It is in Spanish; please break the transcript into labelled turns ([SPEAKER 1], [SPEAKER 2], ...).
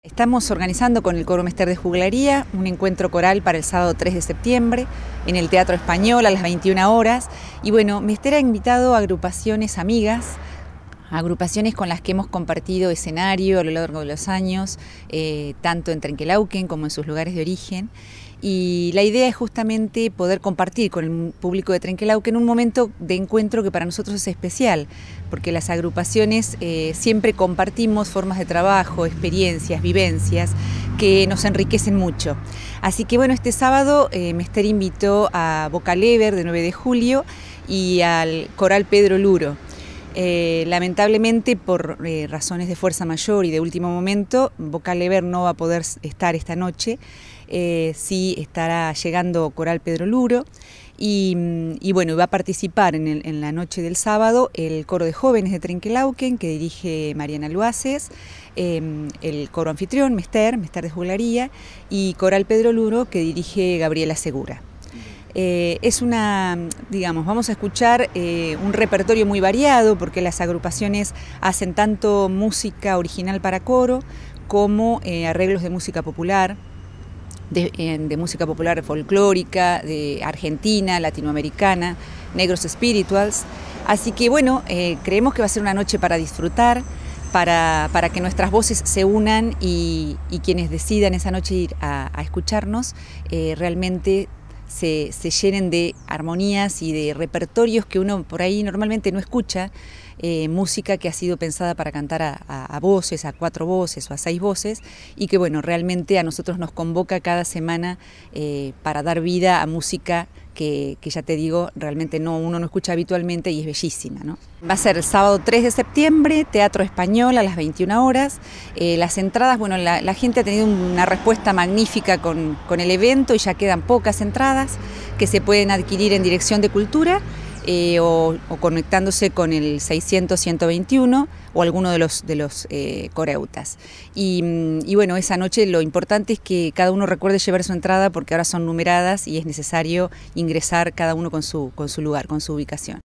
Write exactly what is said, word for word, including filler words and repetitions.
[SPEAKER 1] Estamos organizando con el Coro Mester de Juglaría un encuentro coral para el sábado tres de septiembre en el Teatro Español a las veintiuna horas. Y bueno, Mester ha invitado a agrupaciones amigas, agrupaciones con las que hemos compartido escenario a lo largo de los años, eh, tanto en Trenquelauquen como en sus lugares de origen. Y la idea es justamente poder compartir con el público de Trenquelauquen un momento de encuentro que para nosotros es especial, porque las agrupaciones eh, siempre compartimos formas de trabajo, experiencias, vivencias que nos enriquecen mucho. Así que bueno, este sábado eh, Mester invitó a Vocalever de nueve de julio y al Coral Pedro Luro. Eh, lamentablemente, por eh, razones de fuerza mayor y de último momento, Vocalever no va a poder estar esta noche. Eh, sí estará llegando Coral Pedro Luro y, y bueno, va a participar en, el, en la noche del sábado el coro de jóvenes de Trenquelauquen que dirige Mariana Luaces, eh, el coro anfitrión Mester, Mester de Juglaría, y Coral Pedro Luro que dirige Gabriela Segura. Eh, es una, digamos, vamos a escuchar eh, un repertorio muy variado porque las agrupaciones hacen tanto música original para coro como eh, arreglos de música popular, de, eh, de música popular folclórica, de argentina, latinoamericana, negros spirituals. Así que bueno, eh, creemos que va a ser una noche para disfrutar, para, para que nuestras voces se unan y, y quienes decidan esa noche ir a, a escucharnos eh, realmente Se, se llenen de armonías y de repertorios que uno por ahí normalmente no escucha, eh, música que ha sido pensada para cantar a, a, a voces, a cuatro voces o a seis voces, y que bueno, realmente a nosotros nos convoca cada semana eh, para dar vida a música que, que ya te digo, realmente no, uno no escucha habitualmente y es bellísima, ¿no? Va a ser el sábado tres de septiembre, Teatro Español a las veintiuna horas. Eh, las entradas, bueno, la, la gente ha tenido una respuesta magnífica con, con el evento y ya quedan pocas entradas que se pueden adquirir en Dirección de Cultura eh, o, o conectándose con el seiscientos, ciento veintiuno o alguno de los, de los eh, coreutas. Y, y bueno, esa noche lo importante es que cada uno recuerde llevar su entrada porque ahora son numeradas y es necesario ingresar cada uno con su, con su lugar, con su ubicación.